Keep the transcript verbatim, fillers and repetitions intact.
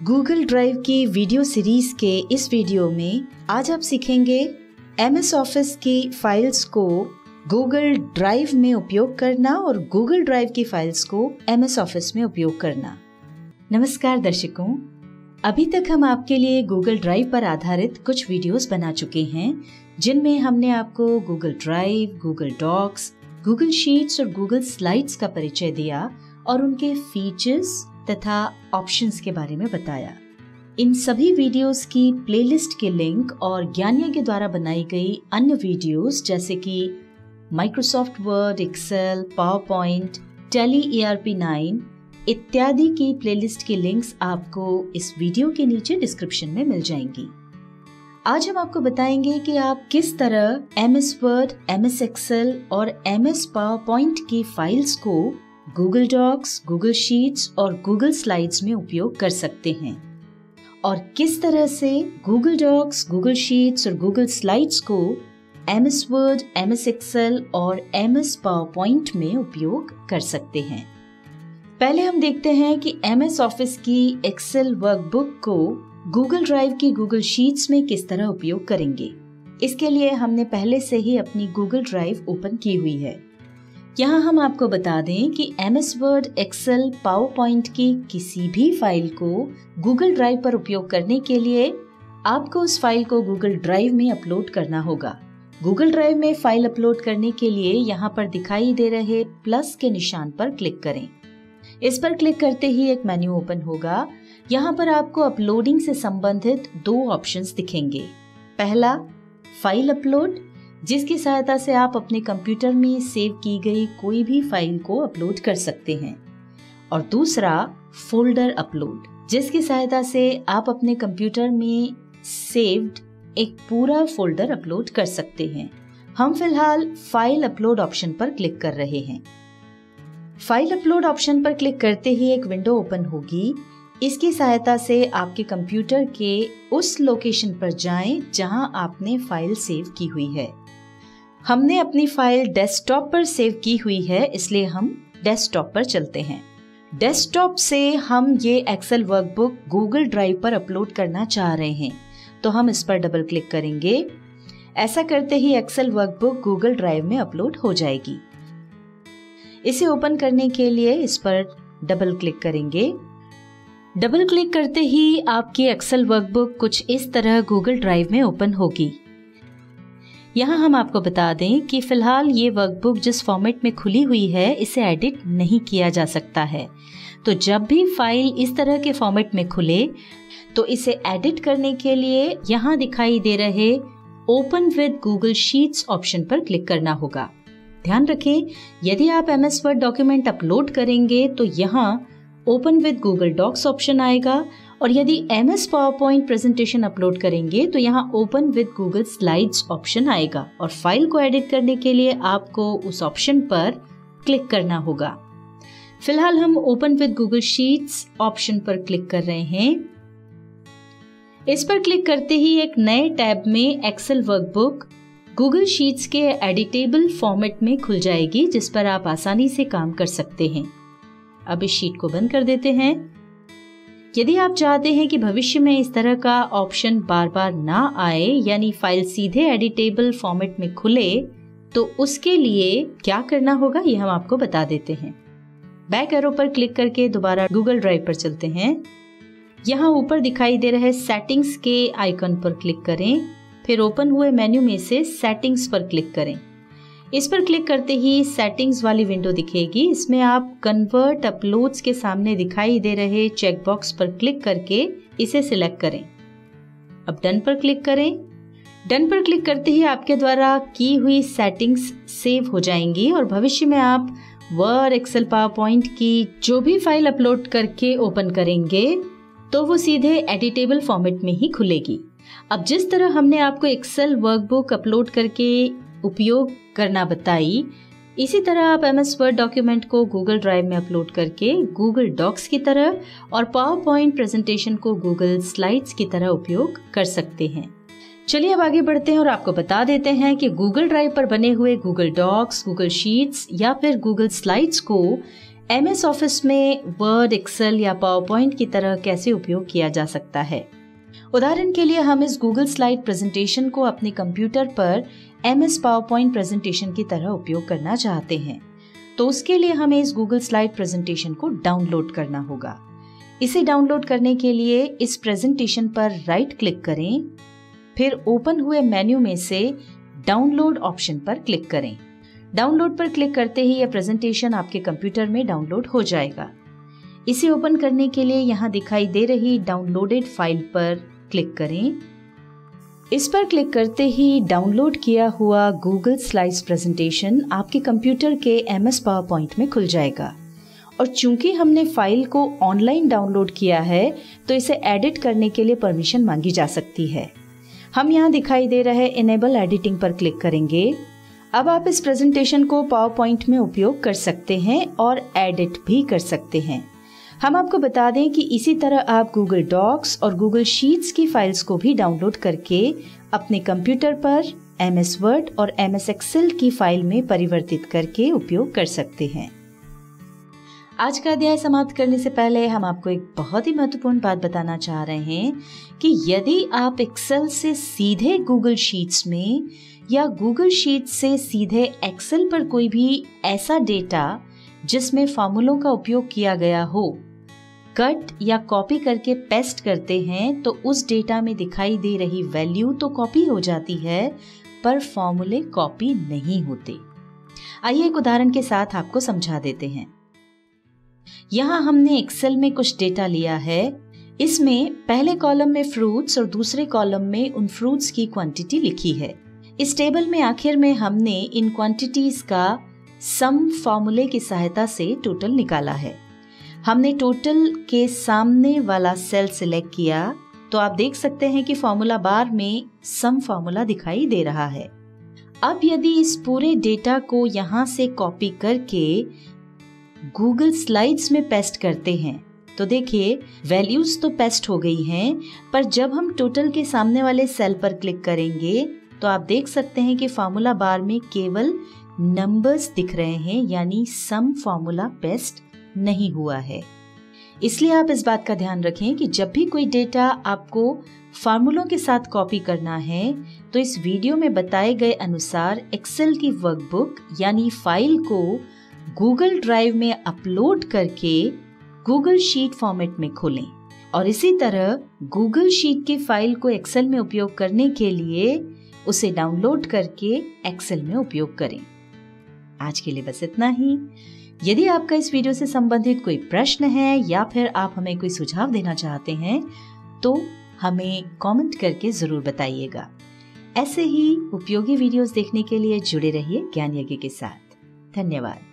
Google drive की video series के इस वीडियो में आज आप सीखेंगे एम एस ऑफिस की फाइल्स को गूगल ड्राइव में उपयोग करना और गूगल ड्राइव की फाइल्स को एम एस ऑफिस में उपयोग करना। नमस्कार दर्शकों, अभी तक हम आपके लिए गूगल ड्राइव पर आधारित कुछ वीडियोस बना चुके हैं जिनमें हमने आपको Google drive, Google docs, Google sheets और गूगल स्लाइड्स का परिचय दिया और उनके फीचर्स तथा ऑप्शंस के बारे में बताया। इन सभी वीडियोस की प्लेलिस्ट के लिंक और ज्ञानिया के द्वारा बनाई गई अन्य वीडियोस जैसे कि Microsoft word, excel, power point, tally E R P nine इत्यादि की प्लेलिस्ट की लिंक्स आपको इस वीडियो के नीचे डिस्क्रिप्शन में मिल जाएंगी। आज हम आपको बताएंगे कि आप किस तरह M S word, M S excel और एम एस पावर पॉइंट की फाइल्स को गूगल डॉक्स, गूगल शीट्स और गूगल स्लाइड्स में उपयोग कर सकते हैं और किस तरह से गूगल डॉक्स, गूगल शीट्स और गूगल स्लाइड्स को M S word, M S excel और एम एस पावर पॉइंट में उपयोग कर सकते हैं। पहले हम देखते हैं कि एम एस ऑफिस की एक्सेल वर्कबुक को गूगल ड्राइव की गूगल शीट्स में किस तरह उपयोग करेंगे। इसके लिए हमने पहले से ही अपनी गूगल ड्राइव ओपन की हुई है। यहाँ हम आपको बता दें कि M S word, excel, power point की किसी भी फाइल को गूगल ड्राइव पर उपयोग करने के लिए आपको उस फाइल को गूगल ड्राइव में अपलोड करना होगा। गूगल ड्राइव में फाइल अपलोड करने के लिए यहाँ पर दिखाई दे रहे प्लस के निशान पर क्लिक करें। इस पर क्लिक करते ही एक मेन्यू ओपन होगा। यहाँ पर आपको अपलोडिंग से संबंधित दो ऑप्शंस दिखेंगे। पहला, फाइल अपलोड, जिसकी सहायता से आप अपने कंप्यूटर में सेव की गई कोई भी फाइल को अपलोड कर सकते हैं, और दूसरा, फोल्डर अपलोड, जिसकी सहायता से आप अपने कंप्यूटर में सेव्ड एक पूरा फोल्डर अपलोड कर सकते हैं। हम फिलहाल फाइल अपलोड ऑप्शन पर क्लिक कर रहे हैं। फाइल अपलोड ऑप्शन पर क्लिक करते ही एक विंडो ओपन होगी। इसकी सहायता से आपके कंप्यूटर के उस लोकेशन पर जाएं जहां आपने फाइल सेव की हुई है। हमने अपनी फाइल डेस्कटॉप पर सेव की हुई है, इसलिए हम डेस्कटॉप पर चलते हैं। डेस्कटॉप से हम ये एक्सेल वर्कबुक गूगल ड्राइव पर अपलोड करना चाह रहे हैं, तो हम इस पर डबल क्लिक करेंगे। ऐसा करते ही एक्सेल वर्कबुक गूगल ड्राइव में अपलोड हो जाएगी। इसे ओपन करने के लिए इस पर डबल क्लिक करेंगे। डबल क्लिक करते ही आपकी एक्सेल वर्कबुक कुछ इस तरह गूगल ड्राइव में ओपन होगी। यहाँ हम आपको बता दें कि फिलहाल ये वर्कबुक जिस फॉर्मेट में खुली हुई है इसे एडिट नहीं किया जा सकता है। तो जब भी फाइल इस तरह के फॉर्मेट में खुले तो इसे एडिट करने के लिए यहाँ दिखाई दे रहे open with Google Sheets option पर क्लिक करना होगा। ध्यान रखें, यदि आप M S Word document upload करेंगे तो यहाँ open with Google Docs option आएगा, और यदि M S power point presentation upload करेंगे तो यहाँ open with Google Slides option आएगा, और फाइल को एडिट करने के लिए आपको उस ऑप्शन पर क्लिक करना होगा। फिलहाल हम open with Google Sheets option पर क्लिक कर रहे हैं। इस पर क्लिक करते ही एक नए टैब में एक्सेल वर्कबुक गूगल शीट्स के एडिटेबल फॉर्मेट में खुल जाएगी, जिस पर आप आसानी से काम कर सकते हैं। अब इस शीट को बंद कर देते हैं। यदि आप चाहते हैं कि भविष्य में इस तरह का ऑप्शन बार बार ना आए, यानी फाइल सीधे एडिटेबल फॉर्मेट में खुले, तो उसके लिए क्या करना होगा ये हम आपको बता देते हैं। बैक एरो पर क्लिक करके दोबारा गूगल ड्राइव पर चलते हैं। यहाँ ऊपर दिखाई दे रहे सेटिंग्स के आइकन पर क्लिक करें, फिर ओपन हुए मेन्यू में से सेटिंग्स पर क्लिक करें। इस पर क्लिक करते ही सेटिंग्स वाली विंडो दिखेगी। इसमें आप कन्वर्ट अपलोड्स के सामने दिखाई दे रहे चेकबॉक्स पर क्लिक करके इसे सिलेक्ट करें। अब डन पर क्लिक करें। डन पर क्लिक करते ही आपके द्वारा की हुई सेटिंग्स सेव हो जाएंगी, और भविष्य में आप वर्ड, एक्सेल, पावर पॉइंट की जो भी फाइल अपलोड करके ओपन करेंगे तो वो सीधे एडिटेबल फॉर्मेट में ही खुलेगी। अब जिस तरह हमने आपको एक्सेल वर्कबुक अपलोड करके उपयोग करना बताई, इसी तरह आप एम एस वर्ड डॉक्यूमेंट को गूगल ड्राइव में अपलोड करके गूगल डॉक्स की तरह और पावर पॉइंट प्रेजेंटेशन को गूगल स्लाइड्स की तरह उपयोग कर सकते हैं। चलिए अब आगे बढ़ते हैं और आपको बता देते हैं कि गूगल ड्राइव पर बने हुए गूगल डॉक्स, गूगल शीट्स या फिर गूगल स्लाइड्स को एम एस ऑफिस में वर्ड, एक्सेल या पावर पॉइंट की तरह कैसे उपयोग किया जा सकता है। उदाहरण के लिए हम इस गूगल स्लाइड प्रेजेंटेशन को अपने कंप्यूटर पर M S power point presentation की तरह उपयोग करना चाहते हैं, तो उसके लिए हमें इस गूगल स्लाइड प्रेजेंटेशन को डाउनलोड करना होगा। इसे डाउनलोड करने के लिए इस प्रेजेंटेशन पर राइट क्लिक करें, फिर ओपन हुए मेन्यू में से डाउनलोड ऑप्शन पर क्लिक करें। डाउनलोड पर क्लिक करते ही यह प्रेजेंटेशन आपके कंप्यूटर में डाउनलोड हो जाएगा। इसे ओपन करने के लिए यहाँ दिखाई दे रही डाउनलोडेड फाइल पर क्लिक करें। इस पर क्लिक करते ही डाउनलोड किया हुआ गूगल स्लाइड्स प्रेजेंटेशन आपके कंप्यूटर के एम एस पावर पॉइंट में खुल जाएगा। और चूंकि हमने फाइल को ऑनलाइन डाउनलोड किया है, तो इसे एडिट करने के लिए परमिशन मांगी जा सकती है। हम यहाँ दिखाई दे रहे इनेबल एडिटिंग पर क्लिक करेंगे। अब आप इस प्रेजेंटेशन को पावर पॉइंट में उपयोग कर सकते हैं और एडिट भी कर सकते हैं। हम आपको बता दें कि इसी तरह आप गूगल डॉक्स और गूगल शीट्स की फाइल्स को भी डाउनलोड करके अपने कंप्यूटर पर एम एस वर्ड और एम एस एक्सेल की फाइल में परिवर्तित करके उपयोग कर सकते हैं। आज का अध्याय समाप्त करने से पहले हम आपको एक बहुत ही महत्वपूर्ण बात बताना चाह रहे हैं कि यदि आप एक्सेल से सीधे गूगल शीट्स में या गूगल शीट्स से सीधे एक्सेल पर कोई भी ऐसा डेटा जिसमें फॉर्मूलों का उपयोग किया गया हो कट या कॉपी करके पेस्ट करते हैं, तो उस डेटा में दिखाई दे रही वैल्यू तो कॉपी हो जाती है, पर फॉर्मूले कॉपी नहीं होते। आइए एक उदाहरण के साथ आपको समझा देते हैं। यहाँ हमने एक्सेल में कुछ डेटा लिया है। इसमें पहले कॉलम में फ्रूट्स और दूसरे कॉलम में उन फ्रूट्स की क्वांटिटी लिखी है। इस टेबल में आखिर में हमने इन क्वांटिटीज का सम फॉर्मूले की सहायता से टोटल निकाला है। हमने टोटल के सामने वाला सेल सिलेक्ट किया, तो आप देख सकते हैं कि फॉर्मूला बार में सम फॉर्मूला दिखाई दे रहा है। अब यदि इस पूरे डेटा को यहाँ से कॉपी करके गूगल स्लाइड्स में पेस्ट करते हैं, तो देखिए वैल्यूज तो पेस्ट हो गई हैं, पर जब हम टोटल के सामने वाले सेल पर क्लिक करेंगे तो आप देख सकते हैं कि फॉर्मूला बार में केवल नंबर्स दिख रहे हैं, यानी सम फॉर्मूला पेस्ट नहीं हुआ है। इसलिए आप इस बात का ध्यान रखें कि जब भी कोई डेटा आपको फार्मूलों के साथ कॉपी करना है, तो इस वीडियो में बताए गए अनुसार एक्सेल की वर्कबुक यानी फाइल को गूगल ड्राइव में अपलोड करके गूगल शीट फॉर्मेट में खोलें और इसी तरह गूगल शीट की फाइल को एक्सेल में उपयोग करने के लिए उसे डाउनलोड करके एक्सेल में उपयोग करें। आज के लिए बस इतना ही। यदि आपका इस वीडियो से संबंधित कोई प्रश्न है या फिर आप हमें कोई सुझाव देना चाहते हैं, तो हमें कमेंट करके जरूर बताइएगा। ऐसे ही उपयोगी वीडियोस देखने के लिए जुड़े रहिए ज्ञान यज्ञ के साथ। धन्यवाद।